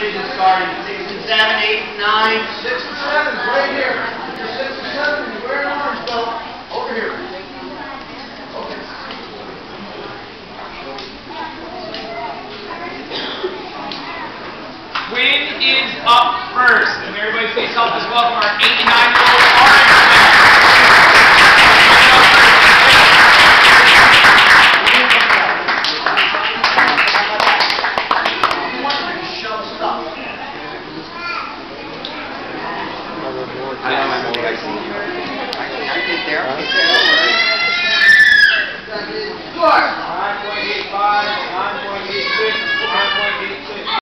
is starting. 6 and 7, 8 and 9. 6 and 7, right here. You're 6 and 7, you're wearing an orange belt. Over here. Okay. Quinn is up first. And everybody please help us welcome our 8 and 9-year-old orange man. I don't know what I see here. I get there. Good. 9.85, 9.86, 9.86.